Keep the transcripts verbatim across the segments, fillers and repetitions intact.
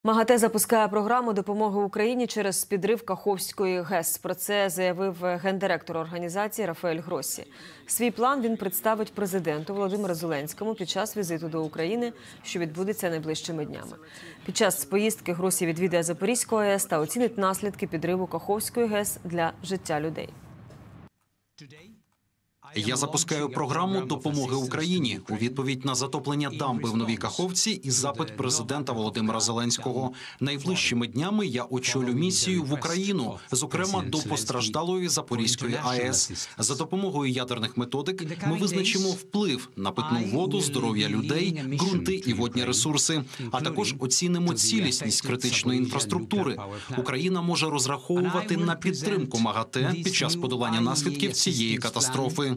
МАГАТЕ запускає програму допомоги Україні через підрив Каховської ГЕС. Про це заявив гендиректор організації Рафаель Гроссі. Свій план він представить президенту Володимиру Зеленському під час візиту до України, що відбудеться найближчими днями. Під час поїздки Гроссі відвідає Запорізьку АЕС та оцінить наслідки підриву Каховської ГЕС для життя людей. Я запускаю програму допомоги Україні у відповідь на затоплення дамби в Новій Каховці і запит президента Володимира Зеленського. Найближчими днями я очолю місію в Україну, зокрема до постраждалої Запорізької АЕС. За допомогою ядерних методик ми визначимо вплив на питну воду, здоров'я людей, ґрунти і водні ресурси, а також оцінимо цілісність критичної інфраструктури. Україна може розраховувати на підтримку МАГАТЕ під час подолання наслідків цієї катастрофи.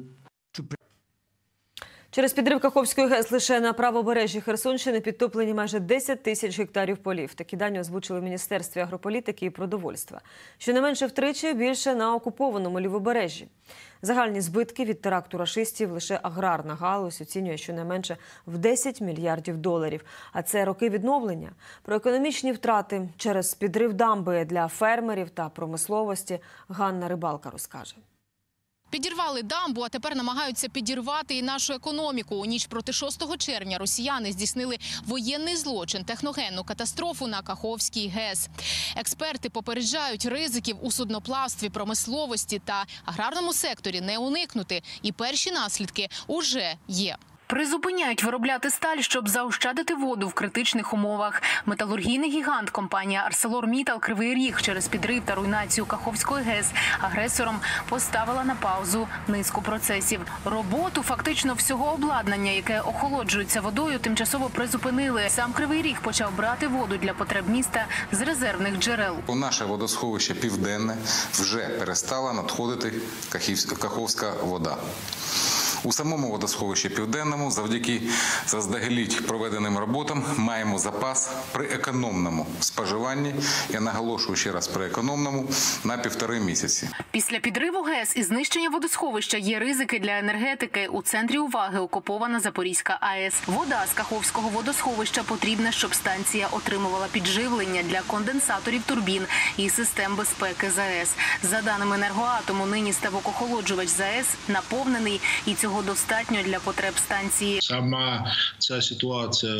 Через підрив Каховської ГЕС лише на правобережжі Херсонщини підтоплені майже десять тисяч гектарів полів. Такі дані озвучили в Міністерстві агрополітики і продовольства. Щонайменше втричі більше на окупованому лівобережжі. Загальні збитки від теракту рашистів лише аграрна галузь оцінює щонайменше в десять мільярдів доларів. А це роки відновлення. Про економічні втрати через підрив дамби для фермерів та промисловості Ганна Рибалка розкаже. Підірвали дамбу, а тепер намагаються підірвати і нашу економіку. У ніч проти шостого червня росіяни здійснили воєнний злочин, техногенну катастрофу на Каховській ГЕС. Експерти попереджають, ризиків у судноплавстві, промисловості та аграрному секторі не уникнути. І перші наслідки уже є. Призупиняють виробляти сталь, щоб заощадити воду в критичних умовах. Металургійний гігант компанія «Арселормітал» Кривий Ріг через підрив та руйнацію Каховської ГЕС агресором поставила на паузу низку процесів. Роботу фактично всього обладнання, яке охолоджується водою, тимчасово призупинили. Сам Кривий Ріг почав брати воду для потреб міста з резервних джерел. У наше водосховище «Південне» вже перестала надходити каховська вода. У самому водосховищі «Південному» завдяки заздалегідь проведеним роботам маємо запас при економному споживанні, я наголошую ще раз при економному, на півтори місяці. Після підриву ГЕС і знищення водосховища є ризики для енергетики. У центрі уваги окупована Запорізька АЕС. Вода з Каховського водосховища потрібна, щоб станція отримувала підживлення для конденсаторів турбін і систем безпеки ЗАЕС. За даними «Енергоатому», нині ставок-охолоджувач ЗАЕС наповнений, і цього достатньо для потреб станції. Сама ця ситуація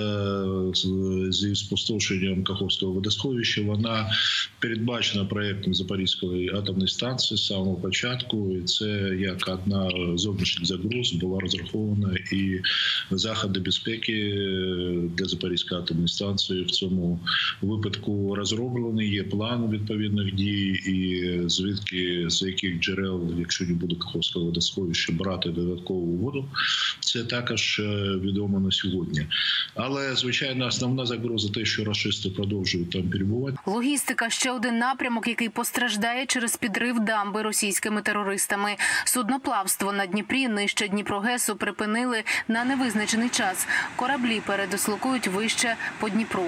зі спустошенням Каховського водосховища, вона передбачена проєктом Запорізької атомної станції з самого початку. І це як одна з зовнішніх загроз була розрахована, і заходи безпеки для Запорізької атомної станції в цьому випадку розроблені. Є план відповідних дій і звідки, з яких джерел, якщо не буде Каховського водосховища, брати додаткову воду. Це також відомо на сьогодні. Але, звичайно, основна загроза те, що рашисти продовжують там перебувати. Логістика – ще один напрямок, який постраждає через підрив дамби російськими терористами. Судноплавство на Дніпрі нижче Дніпрогесу припинили на невизначений час. Кораблі передислокують вище по Дніпру.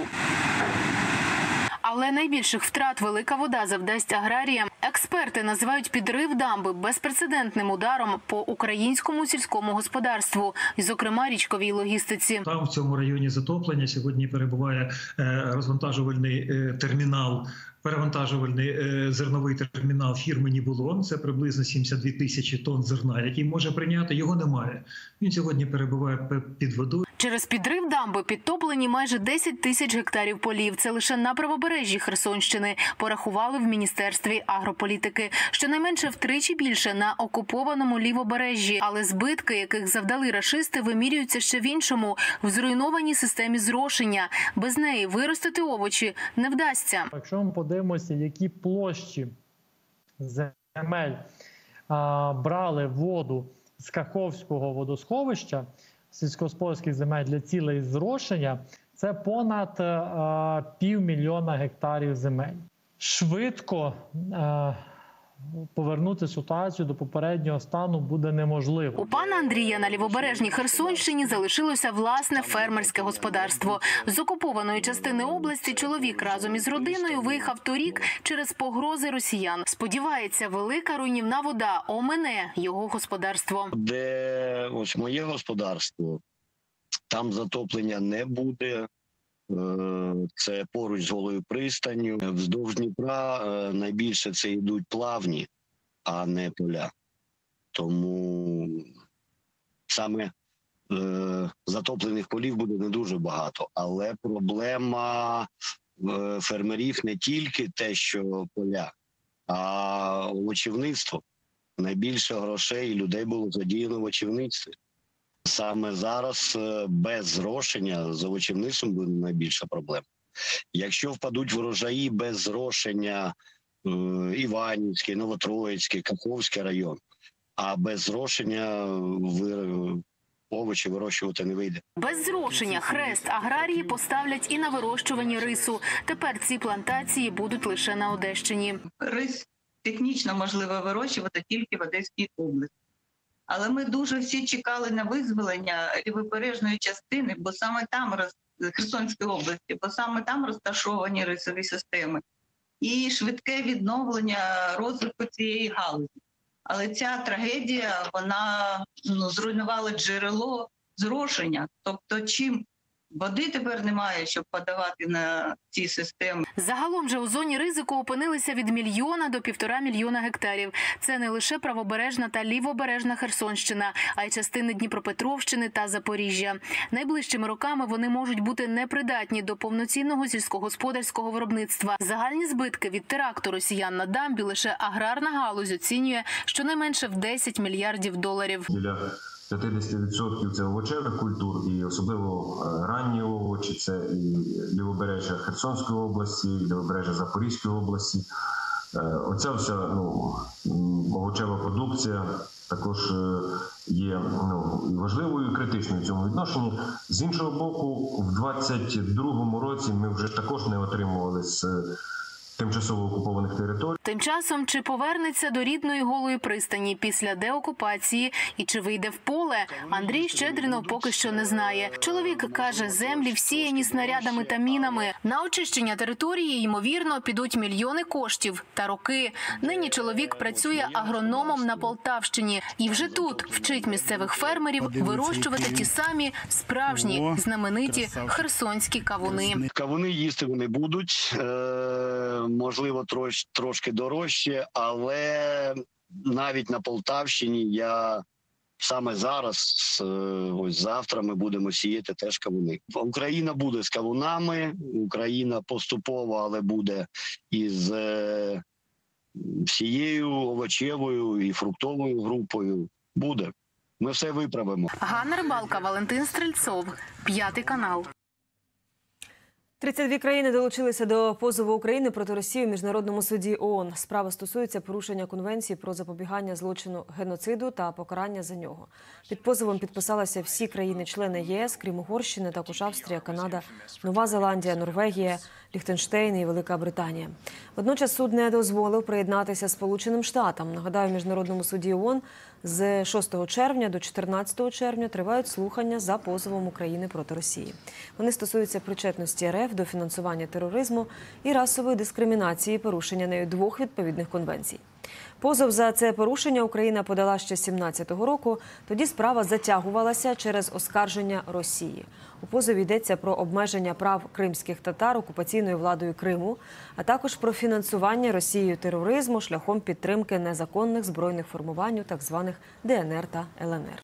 Але найбільших втрат велика вода завдасть аграріям. Експерти називають підрив дамби безпрецедентним ударом по українському сільському господарству, і, зокрема, річковій логістиці. Там в цьому районі затоплення сьогодні перебуває розвантажувальний термінал, перевантажувальний зерновий термінал фірми «Нібулон». Це приблизно сімдесят дві тисячі тонн зерна, який може прийняти. Його немає. Він сьогодні перебуває під водою. Через підрив дамби підтоплені майже десять тисяч гектарів полів. Це лише на правобережжі Херсонщини, порахували в Міністерстві агрополітики. Щонайменше втричі більше на окупованому лівобережжі. Але збитки, яких завдали рашисти, вимірюються ще в іншому – в зруйнованій системі зрошення. Без неї виростити овочі не вдасться. Якщо ми подивимося, які площі земель а, брали воду з Каховського водосховища, сільськогосподарських земель для цілей зрошення, це понад а, півмільйона гектарів земель. Швидко а, повернути ситуацію до попереднього стану буде неможливо. У пана Андрія на лівобережній Херсонщині залишилося власне фермерське господарство. З окупованої частини області чоловік разом із родиною виїхав торік через погрози росіян. Сподівається, велика руйнівна вода омине його господарство. Де ось моє господарство, там затоплення не буде. Це поруч з Голою пристанню. Вздовж Дніпра найбільше це йдуть плавні, а не поля. Тому саме е, затоплених полів буде не дуже багато. Але проблема е, фермерів не тільки те, що поля, а овочівництво. Найбільше грошей і людей було задіяно в овочівництві. Саме зараз без зрошення з овочівництвом буде найбільша проблема. Якщо впадуть врожаї без зрошення е, Іванівський, Новотроїцький, Каховський район, а без зрошення ви, овочі вирощувати не вийде. Без зрошення хрест аграрії поставлять і на вирощуванні рису. Тепер ці плантації будуть лише на Одещині. Рис технічно можливо вирощувати тільки в Одеській області. Але ми дуже всі чекали на визволення лівобережної частини, бо саме там, Херсонської області, бо саме там розташовані рисові системи. І швидке відновлення розвитку цієї галузі. Але ця трагедія, вона ну, зруйнувала джерело зрошення. Тобто, чим води тепер немає, щоб подавати на ці системи. Загалом же у зоні ризику опинилися від мільйона до півтора мільйона гектарів. Це не лише правобережна та лівобережна Херсонщина, а й частини Дніпропетровщини та Запоріжжя. Найближчими роками вони можуть бути непридатні до повноцінного сільськогосподарського виробництва. Загальні збитки від теракту росіян на дамбі лише аграрна галузь оцінює щонайменше в десять мільярдів доларів. п'ятдесят відсотків це овочевих культур, і особливо ранні овочі, це і лівобережжя Херсонської області, і лівобережжя Запорізької області. Оця вся ну, овочева продукція також є ну, важливою і критичною в цьому відношенні. З іншого боку, в двадцять другому році ми вже також не отримували з тимчасово окупованих територій. Тим часом, чи повернеться до рідної Голої пристані після деокупації і чи вийде в поле, Андрій Щедринов поки що не знає. Чоловік каже, землі всіяні снарядами та мінами. На очищення території, ймовірно, підуть мільйони коштів та роки. Нині чоловік працює агрономом на Полтавщині і вже тут вчить місцевих фермерів вирощувати ті самі справжні, знамениті херсонські кавуни. Кавуни їсти вони будуть, е- можливо, трош, трошки дорожче, але навіть на Полтавщині я саме зараз, ось завтра ми будемо сіяти теж кавуни. Україна буде з кавунами, Україна поступово, але буде із е, всією овочевою і фруктовою групою. Буде. Ми все виправимо. Ганна Рибалка, Валентин Стрельцов, П'ятий канал. тридцять дві країни долучилися до позову України проти Росії в Міжнародному суді ООН. Справа стосується порушення Конвенції про запобігання злочину геноциду та покарання за нього. Під позовом підписалися всі країни-члени ЄС, крім Угорщини, також Австрія, Канада, Нова Зеландія, Норвегія, Ліхтенштейн і Велика Британія. Водночас суд не дозволив приєднатися Сполученим Штатам. Нагадаю, в Міжнародному суді ООН з шостого червня до чотирнадцятого червня тривають слухання за позовом України проти Росії. Вони стосуються причетності РФ до фінансування тероризму і расової дискримінації, порушення нею двох відповідних конвенцій. Позов за це порушення Україна подала ще сімнадцятого року. Тоді справа затягувалася через оскарження Росії. У позові йдеться про обмеження прав кримських татар окупаційною владою Криму, а також про фінансування Росією тероризму шляхом підтримки незаконних збройних формувань у так званих ДНР та ЛНР.